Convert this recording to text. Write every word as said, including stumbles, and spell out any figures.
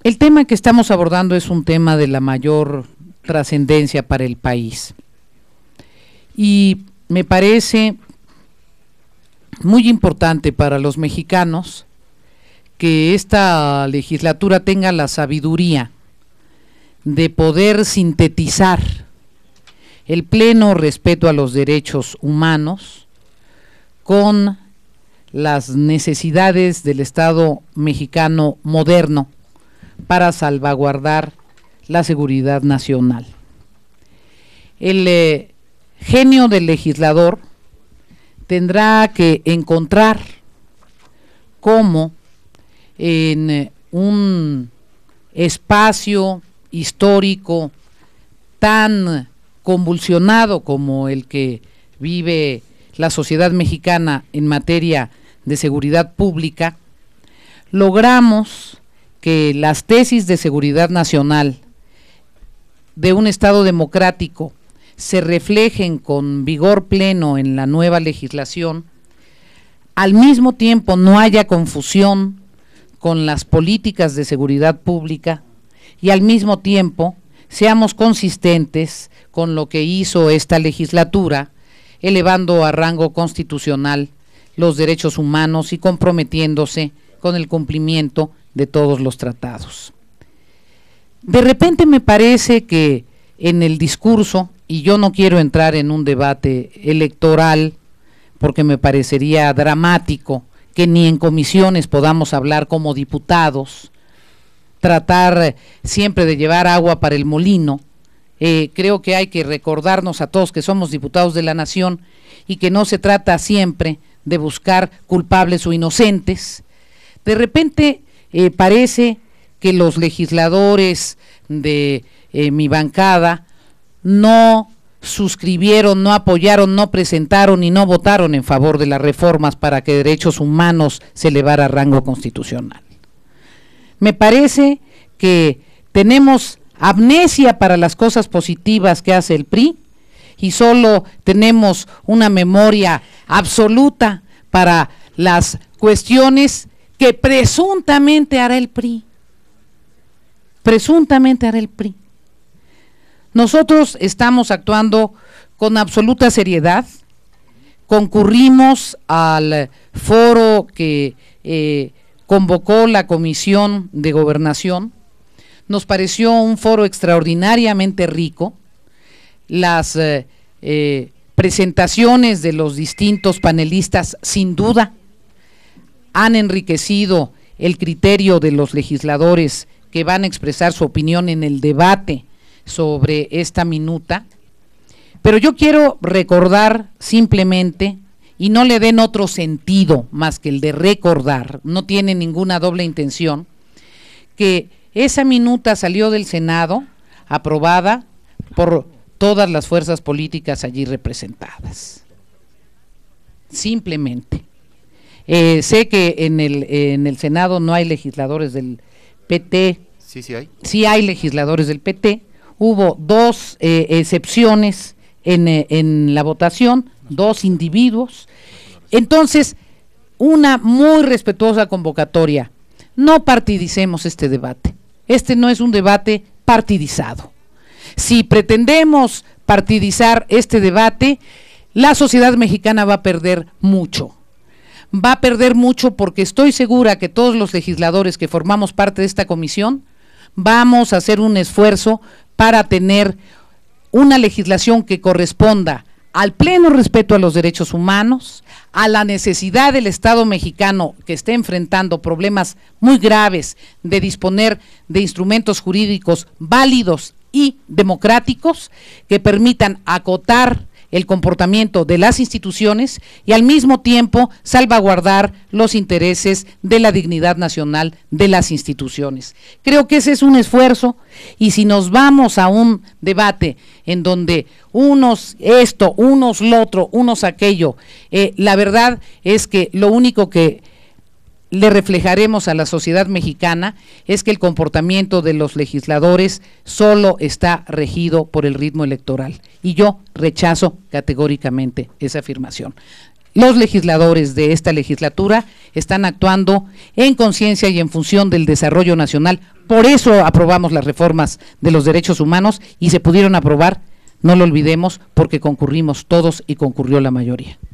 El tema que estamos abordando es un tema de la mayor trascendencia para el país y me parece muy importante para los mexicanos que esta legislatura tenga la sabiduría de poder sintetizar el pleno respeto a los derechos humanos con las necesidades del Estado mexicano moderno para salvaguardar la seguridad nacional. El eh, genio del legislador tendrá que encontrar cómo en eh, un espacio histórico tan convulsionado como el que vive la sociedad mexicana en materia de seguridad pública, logramos que las tesis de seguridad nacional de un Estado democrático se reflejen con vigor pleno en la nueva legislación, al mismo tiempo no haya confusión con las políticas de seguridad pública y al mismo tiempo seamos consistentes con lo que hizo esta legislatura, elevando a rango constitucional los derechos humanos y comprometiéndose con el cumplimiento de todos los tratados. De repente me parece que en el discurso, y yo no quiero entrar en un debate electoral porque me parecería dramático que ni en comisiones podamos hablar como diputados, tratar siempre de llevar agua para el molino. Eh, creo que hay que recordarnos a todos que somos diputados de la nación y que no se trata siempre de buscar culpables o inocentes. De repente eh, parece que los legisladores de eh, mi bancada no suscribieron, no apoyaron, no presentaron y no votaron en favor de las reformas para que derechos humanos se elevara a rango constitucional. Me parece que tenemos amnesia para las cosas positivas que hace el P R I y solo tenemos una memoria absoluta para las cuestiones que presuntamente hará el P R I. Presuntamente hará el P R I. Nosotros estamos actuando con absoluta seriedad, concurrimos al foro que eh, convocó la Comisión de Gobernación, nos pareció un foro extraordinariamente rico, las eh, eh, presentaciones de los distintos panelistas sin duda han enriquecido el criterio de los legisladores que van a expresar su opinión en el debate sobre esta minuta, pero yo quiero recordar simplemente, y no le den otro sentido más que el de recordar, no tiene ninguna doble intención, que esa minuta salió del Senado aprobada por todas las fuerzas políticas allí representadas. Simplemente. Eh, sé que en el, en el Senado no hay legisladores del P T. Sí, sí hay. Sí hay legisladores del P T. Hubo dos eh, excepciones en, eh, en la votación, dos individuos. Entonces, una muy respetuosa convocatoria. No partidicemos este debate. Este no es un debate partidizado. Si pretendemos partidizar este debate, la sociedad mexicana va a perder mucho. Va a perder mucho porque estoy segura que todos los legisladores que formamos parte de esta comisión vamos a hacer un esfuerzo para tener una legislación que corresponda al pleno respeto a los derechos humanos, a la necesidad del Estado mexicano que esté enfrentando problemas muy graves de disponer de instrumentos jurídicos válidos y democráticos que permitan acotar el comportamiento de las instituciones y al mismo tiempo salvaguardar los intereses de la dignidad nacional de las instituciones. Creo que ese es un esfuerzo y si nos vamos a un debate en donde unos esto, unos lo otro, unos aquello, eh, la verdad es que lo único que le reflejaremos a la sociedad mexicana es que el comportamiento de los legisladores solo está regido por el ritmo electoral y yo rechazo categóricamente esa afirmación. Los legisladores de esta legislatura están actuando en conciencia y en función del desarrollo nacional Por eso aprobamos las reformas de los derechos humanos y se pudieron aprobar, no lo olvidemos, porque concurrimos todos y concurrió la mayoría.